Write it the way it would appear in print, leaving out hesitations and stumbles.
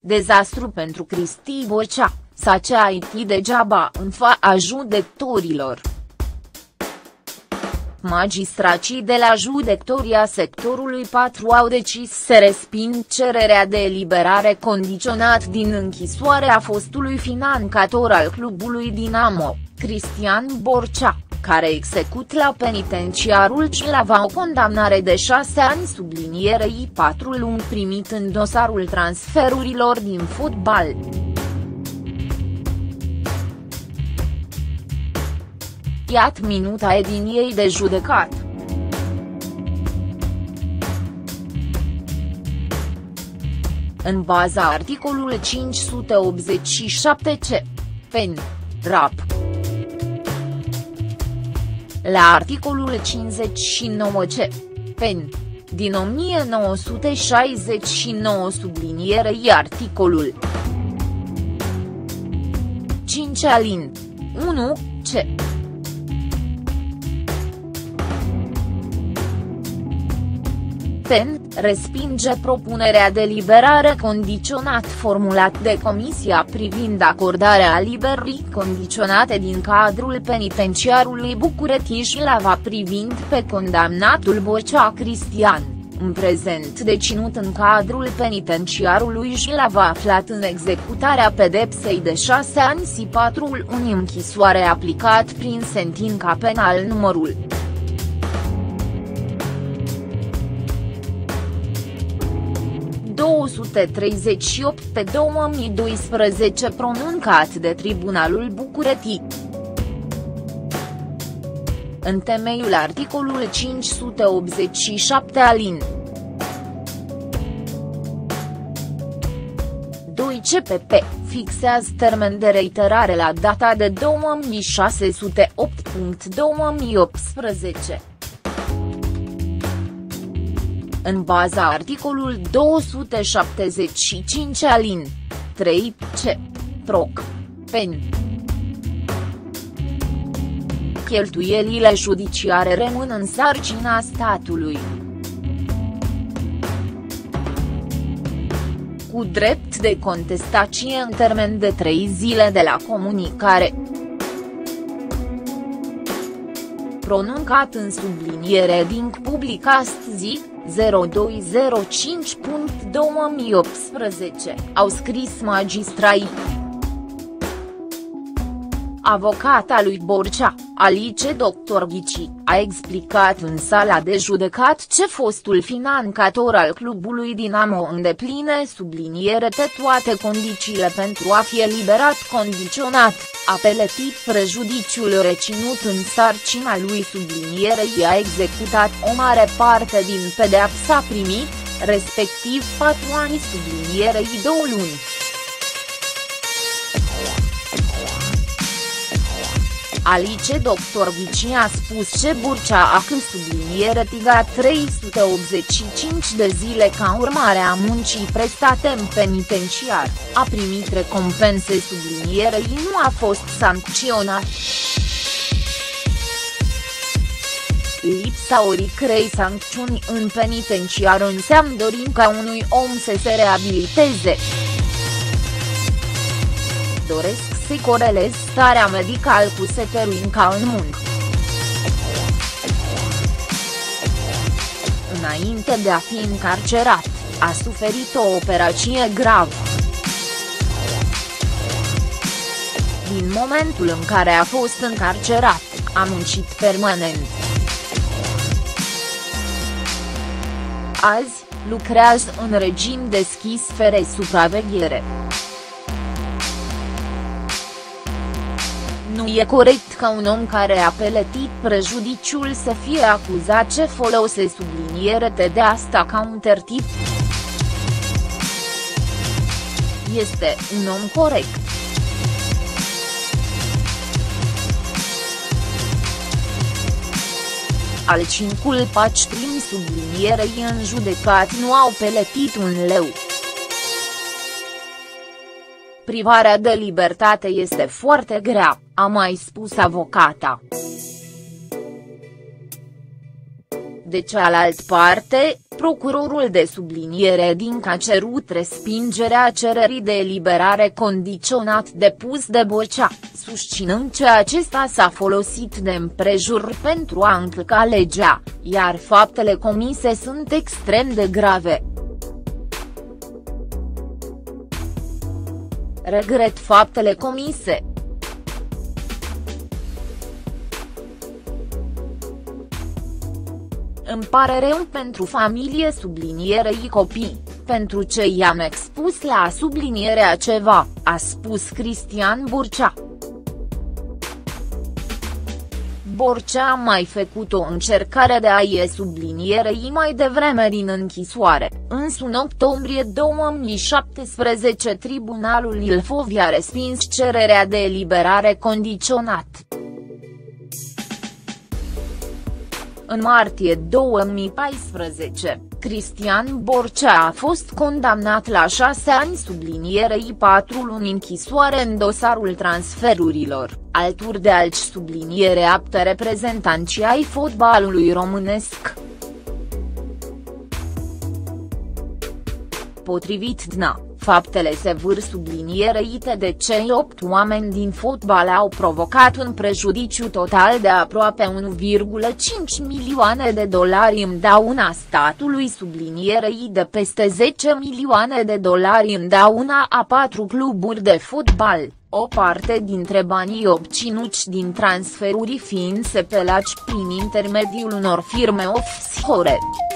Dezastru pentru Cristi Bocea, s-a ceait degeaba în fața judecătorilor. Magistrații de la judecătoria sectorului 4 au decis să resping cererea de eliberare condiționat din închisoare a fostului finanțator al clubului Dinamo, Cristian Borcea, care execut la penitenciarul Cilava o condamnare de 6 ani sublinierei 4 luni primit în dosarul transferurilor din fotbal. Iată minuta ediniei de judecat. În baza articolului 587 C. Pen. Rap. La articolul 59 C. Pen. Din 1969 sublinierei articolul 5 alin. 1 C. Pen, respinge propunerea de eliberare condiționat formulat de Comisia privind acordarea eliberării condiționate din cadrul penitenciarului București-Cilava privind pe condamnatul Bocea Cristian, în prezent deținut în cadrul penitenciarului Cilava aflat în executarea pedepsei de 6 ani și 4 luni închisoare aplicat prin sentința penal numărul 238 pe 2012 pronuncat de Tribunalul București. În temeiul articolului 587 alin. 2 CPP, fixează termen de reiterare la data de 2608.2018. În baza articolul 275 alin. 3 C. Proc. Pen. Cheltuielile judiciare rămân în sarcina statului. Cu drept de contestație în termen de 3 zile de la comunicare. Pronuncat în subliniere din public astăzi, 0205.2018, au scris magistrații. Avocata lui Borcea, Alice Dr. Ghici, a explicat în sala de judecat ce fostul finanțator al clubului Dinamo îndepline subliniere toate condițiile pentru a fi eliberat condiționat, apelativ prejudiciul reținut în sarcina lui sublinierei a executat o mare parte din pedeapsa primit, respectiv 4 ani sublinierei 2 luni. Alice Dr. Ghici a spus ce Borcea a când subliniere tiga 385 de zile ca urmare a muncii prestate în penitenciar, a primit recompense sublinierei nu a fost sancționat. Lipsa oricărei sancțiuni în penitenciar înseamnă dorința unui om să se reabiliteze. Doresc să corelez starea medicală cu seteruinca în muncă. Înainte de a fi încarcerat, a suferit o operație gravă. Din momentul în care a fost încarcerat, a muncit permanent. Azi, lucrează în regim deschis fără supraveghere. Nu e corect ca un om care a peletit prejudiciul să fie acuzat ce folose subliniere de asta ca un tertip. Este un om corect. Al cincul pactrim sublinierei în judecat nu au peletit un leu. Privarea de libertate este foarte grea, a mai spus avocata. De cealaltă parte, procurorul de subliniere Dinc a cerut respingerea cererii de eliberare condiționat depus de Borcea, susținând că acesta s-a folosit de împrejur pentru a încălca legea, iar faptele comise sunt extrem de grave. Regret faptele comise. Îmi pare rău pentru familie sublinierei copii, pentru ce i-am expus la sublinierea ceva, a spus Cristian Borcea. Borcea a mai făcut o încercare de a ie sublinierei mai devreme din închisoare, însă în octombrie 2017 tribunalul Ilfov i-a respins cererea de eliberare condiționat. În martie 2014, Cristian Borcea a fost condamnat la 6 ani sublinierei 4 luni închisoare în dosarul transferurilor, alături de alți subliniere apte reprezentanți ai fotbalului românesc. Potrivit DNA, faptele se vâr sublinierei de cei 8 oameni din fotbal au provocat un prejudiciu total de aproape 1,5 milioane de dolari în dauna statului sublinierei de peste 10 milioane de dolari în dauna a 4 cluburi de fotbal, o parte dintre banii obținuți din transferuri fiind sepelați prin intermediul unor firme offshore.